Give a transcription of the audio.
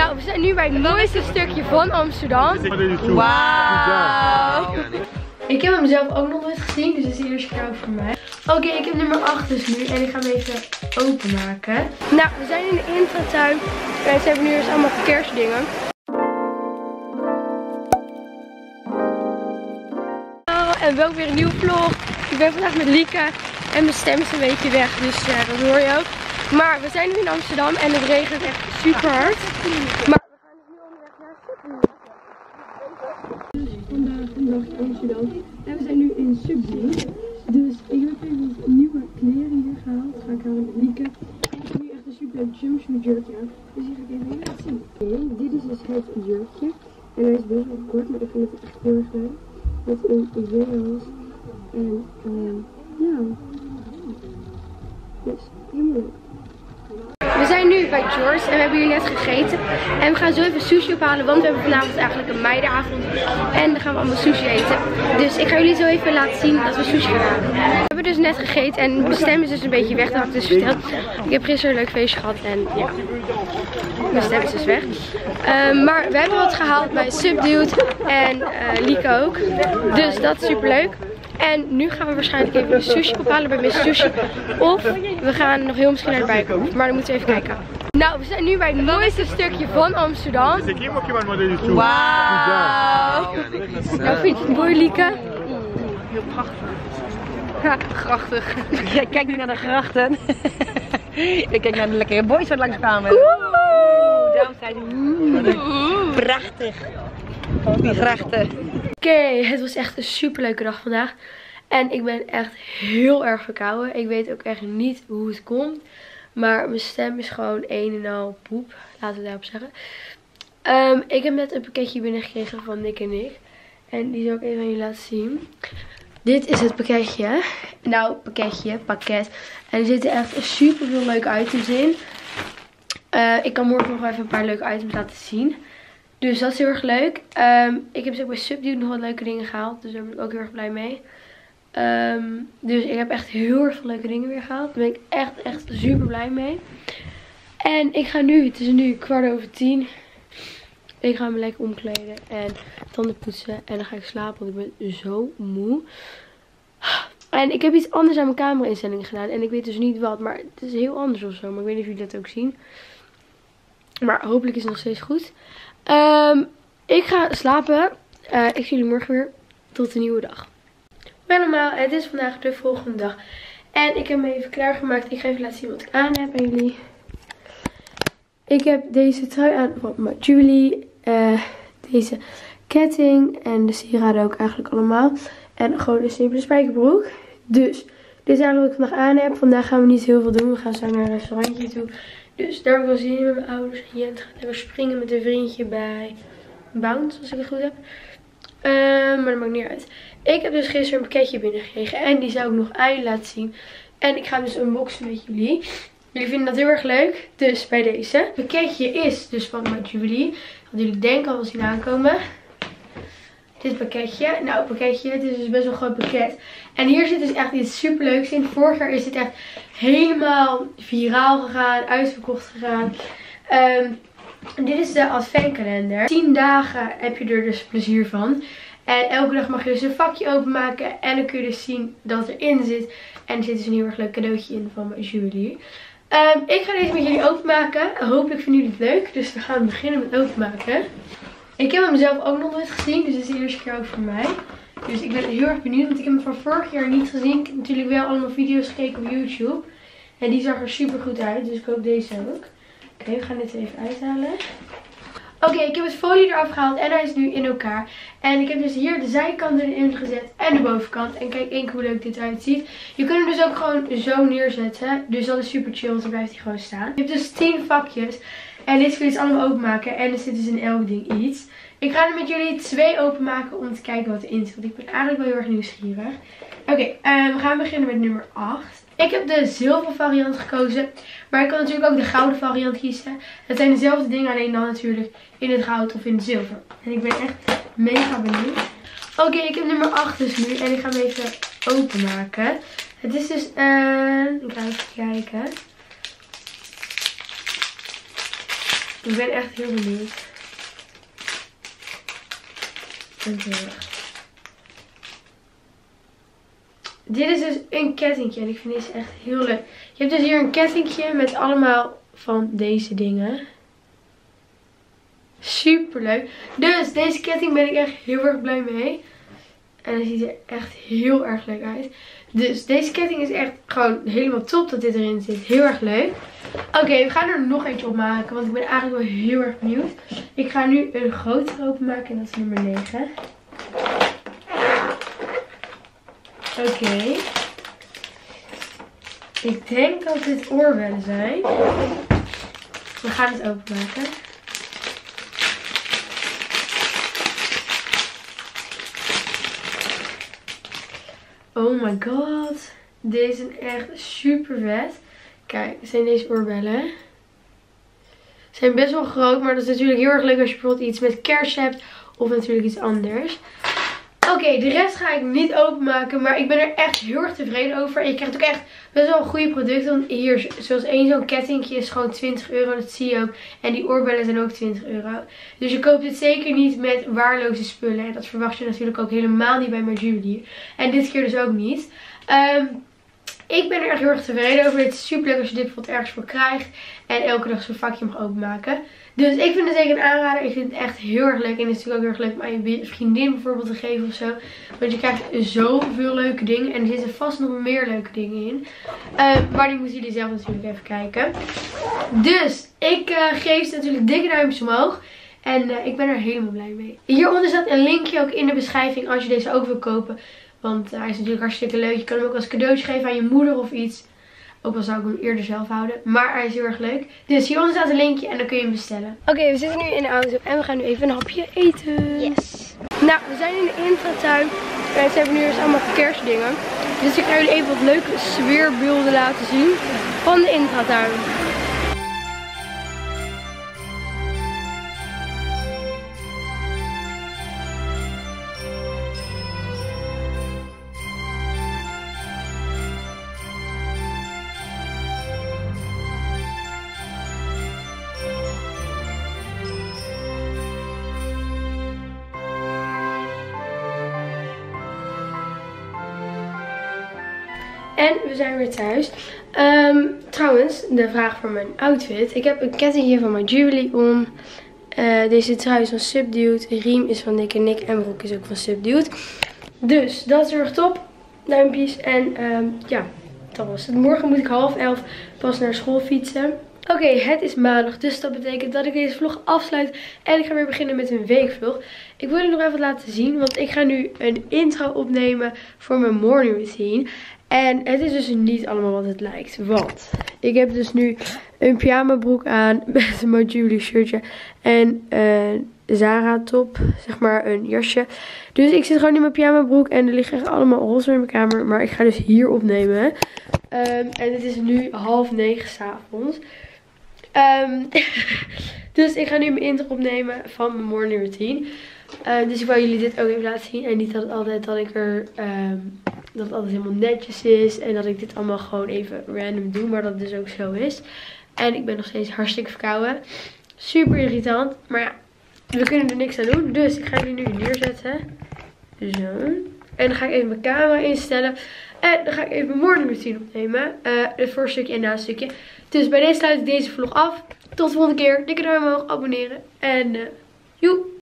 Nou, we zijn nu bij het mooiste stukje van Amsterdam. Wauw! Ik heb hem zelf ook nog nooit gezien, dus dit is de eerste keer ook voor mij. Oké, ik heb nummer 8 dus nu en ik ga hem even openmaken. Nou, we zijn in de intratuin en ze hebben nu dus allemaal kerstdingen. En wel weer een nieuwe vlog. Ik ben vandaag met Lieke en mijn stem is een beetje weg, dus dat hoor je ook. Maar we zijn nu in Amsterdam en het regent echt super hard. Maar we gaan dus nu onderweg naar Subdued. Vandaag een dag in Amsterdam en we zijn nu in Subdued. Dus ik heb even nieuwe kleren hier gehaald. Dat ga ik halen met Lieke. En ik heb nu echt een super leuk jumpsuit jurkje aan. Dus die ga ik even laten zien. Okay, dit is dus het jurkje. En hij is best wel kort, maar ik vind het echt heel erg leuk. Met een zeehals. En ja. Dus helemaal leuk. We zijn nu bij George en we hebben hier net gegeten. En we gaan zo even sushi ophalen, want we hebben vanavond eigenlijk een meidenavond. En dan gaan we allemaal sushi eten. Dus ik ga jullie zo even laten zien dat we sushi gaan halen. We hebben dus net gegeten en mijn stem is dus een beetje weg, dat had ik dus verteld. Ik heb gisteren een leuk feestje gehad en ja, mijn stem is dus weg. Maar we hebben wat gehaald bij Subdued en Lieke ook. Dus dat is super leuk. En nu gaan we waarschijnlijk even de sushi ophalen bij Miss Sushi. Of we gaan nog heel misschien naar de Bijenkorf. Maar dan moeten we even kijken. Nou, we zijn nu bij het mooiste stukje van Amsterdam. Wauw! Nou, vind je het mooi, Lieke? Heel prachtig. Ja, grachtig. Jij kijkt nu naar de grachten. Ik kijk naar de lekkere boys wat langs kwamen. Daarom zei hij prachtig. Die grachten. Oké, het was echt een super leuke dag vandaag. En ik ben echt heel erg verkouden. Ik weet ook echt niet hoe het komt. Maar mijn stem is gewoon een en al poep. Laten we daarop zeggen. Ik heb net een pakketje binnengekregen van Nick en ik. En die zal ik even aan jullie laten zien. Dit is het pakketje. Nou, pakket. En er zitten echt super veel leuke items in. Ik kan morgen nog even een paar leuke items laten zien. Dus dat is heel erg leuk. Ik heb dus ook bij Subdued nog wat leuke dingen gehaald. Dus daar ben ik ook heel erg blij mee. Dus ik heb echt heel erg veel leuke dingen weer gehaald. Daar ben ik echt super blij mee. En ik ga nu, het is nu 10:15. Ik ga me lekker omkleden en tanden poetsen. En dan ga ik slapen, want ik ben zo moe. En ik heb iets anders aan mijn camera instellingen gedaan. En ik weet dus niet wat, maar het is heel anders of zo. Maar ik weet niet of jullie dat ook zien. Maar hopelijk is het nog steeds goed. Ik ga slapen. Ik zie jullie morgen weer. Tot een nieuwe dag. Wel allemaal, het is vandaag de volgende dag. En ik heb me even klaargemaakt. Ik ga even laten zien wat ik aan heb aan jullie. Ik heb deze trui aan van Julie. Deze ketting. En de sieraden ook eigenlijk allemaal. En gewoon een simpele spijkerbroek. Dus, dit is eigenlijk wat ik vandaag aan heb. Vandaag gaan we niet heel veel doen. We gaan zo naar een restaurantje toe. Dus daar heb ik wel zin in met mijn ouders. Jent gaat lekker springen met een vriendje bij Bounce, als ik het goed heb. Maar dat maakt niet uit. Ik heb dus gisteren een pakketje binnengekregen. En die zou ik nog aan jullie laten zien. En ik ga hem dus unboxen met jullie. Jullie vinden dat heel erg leuk. Dus bij deze. Het pakketje is dus van Julie. Want jullie denken al wel zien aankomen. Dit pakketje. Nou, pakketje. Het is dus best wel een groot pakket. En hier zit dus echt iets super leuks in. Vorig jaar is dit echt helemaal viraal gegaan. Uitverkocht gegaan. Dit is de adventkalender. 10 dagen heb je er dus plezier van. En elke dag mag je dus een vakje openmaken. En dan kun je dus zien dat erin zit. En er zit dus een heel erg leuk cadeautje in van Julie. Ik ga deze met jullie openmaken. Hopelijk vinden jullie het leuk. Dus we gaan beginnen met openmaken. Ik heb hem zelf ook nog nooit gezien. Dus dit is de eerste keer ook voor mij. Dus ik ben heel erg benieuwd. Want ik heb hem van vorig jaar niet gezien. Ik heb natuurlijk wel allemaal video's gekeken op YouTube. En die zag er super goed uit. Dus ik hoop deze ook. Oké, we gaan dit even uithalen. Oké, ik heb het folie eraf gehaald en hij is nu in elkaar. En ik heb dus hier de zijkanten erin gezet en de bovenkant. En kijk één keer hoe leuk dit eruit ziet. Je kunt hem dus ook gewoon zo neerzetten. Dus dat is super chill, want dan blijft hij gewoon staan. Je hebt dus 10 vakjes. En dit kun je dus allemaal openmaken. En er zit dus in elk ding iets. Ik ga er met jullie 2 openmaken om te kijken wat erin zit. Want ik ben eigenlijk wel heel erg nieuwsgierig. Oké, we gaan beginnen met nummer 8. Ik heb de zilver variant gekozen. Maar ik kan natuurlijk ook de gouden variant kiezen. Het zijn dezelfde dingen, alleen dan natuurlijk in het goud of in het zilver. En ik ben echt mega benieuwd. Oké, ik heb nummer 8 dus nu. En ik ga hem even openmaken. Het is dus ik ga even kijken. Ik ben echt heel benieuwd. Oké. Dit is dus een kettingje en ik vind deze echt heel leuk. Je hebt dus hier een kettingje met allemaal van deze dingen. Super leuk. Dus deze ketting ben ik echt heel erg blij mee. En hij ziet er echt heel erg leuk uit. Dus deze ketting is echt gewoon helemaal top dat dit erin zit. Heel erg leuk. Oké, we gaan er nog eentje op maken. Want ik ben eigenlijk wel heel erg benieuwd. Ik ga nu een grotere openmaken. En dat is nummer 9. Oké. Ik denk dat dit oorbellen zijn. We gaan het openmaken. Oh my god. Deze zijn echt super vet. Kijk, zijn deze oorbellen. Ze zijn best wel groot, maar dat is natuurlijk heel erg leuk als je bijvoorbeeld iets met kerst hebt. Of natuurlijk iets anders. Oké, de rest ga ik niet openmaken. Maar ik ben er echt heel erg tevreden over. Je krijgt ook echt best wel goede producten. Want hier, zoals één zo'n kettingje is gewoon 20 euro. Dat zie je ook. En die oorbellen zijn ook 20 euro. Dus je koopt dit zeker niet met waardeloze spullen. En dat verwacht je natuurlijk ook helemaal niet bij My Juwelier. En dit keer dus ook niet. Ik ben er echt heel erg tevreden over. Het is super leuk als je dit bijvoorbeeld ergens voor krijgt. En elke dag zo'n vakje mag openmaken. Dus ik vind het zeker een aanrader. Ik vind het echt heel erg leuk. En het is natuurlijk ook heel erg leuk om aan je vriendin bijvoorbeeld te geven of zo. Want je krijgt zoveel leuke dingen. En er zitten vast nog meer leuke dingen in. Maar die moeten jullie zelf natuurlijk even kijken. Dus ik geef ze natuurlijk dikke duimpjes omhoog. En ik ben er helemaal blij mee. Hieronder staat een linkje ook in de beschrijving als je deze ook wil kopen. Want hij is natuurlijk hartstikke leuk. Je kan hem ook als cadeautje geven aan je moeder of iets. Ook al zou ik hem eerder zelf houden. Maar hij is heel erg leuk. Dus hieronder staat een linkje en dan kun je hem bestellen. Oké, we zitten nu in de auto en we gaan nu even een hapje eten. Yes. Nou, we zijn in de intratuin. En ze hebben nu dus allemaal kerstdingen. Dus ik ga jullie even wat leuke sfeerbeelden laten zien van de intratuin. En we zijn weer thuis. Trouwens, de vraag voor mijn outfit. Ik heb een kettingje van My Juwelier om. Deze trui is van Subdued. De riem is van Nick & Nick. En broek is ook van Subdued. Dus dat is heel erg top. Duimpjes. En ja, dat was het. Morgen moet ik 10:30 pas naar school fietsen. Oké, het is maandag. Dus dat betekent dat ik deze vlog afsluit. En ik ga weer beginnen met een weekvlog. Ik wil jullie nog even wat laten zien. Want ik ga nu een intro opnemen voor mijn morning routine. En het is dus niet allemaal wat het lijkt. Want ik heb dus nu een pyjama broek aan met een My Juwelier shirtje. En een Zara top, zeg maar een jasje. Dus ik zit gewoon in mijn pyjama broek. En er liggen echt allemaal roze in mijn kamer. Maar ik ga dus hier opnemen. En het is nu 20:30 s'avonds. Dus ik ga nu mijn intro opnemen van mijn morning routine. Dus ik wou jullie dit ook even laten zien. En niet dat het altijd dat het altijd helemaal netjes is. En dat ik dit allemaal gewoon even random doe. Maar dat het dus ook zo is. En ik ben nog steeds hartstikke verkouden. Super irritant. Maar ja, we kunnen er niks aan doen. Dus ik ga jullie nu neerzetten. Zo. En dan ga ik even mijn camera instellen. En dan ga ik even mijn morning routine opnemen. Het voorstukje en na stukje. Dus bij deze sluit ik deze vlog af. Tot de volgende keer. Dikke duim omhoog, abonneren. En joe.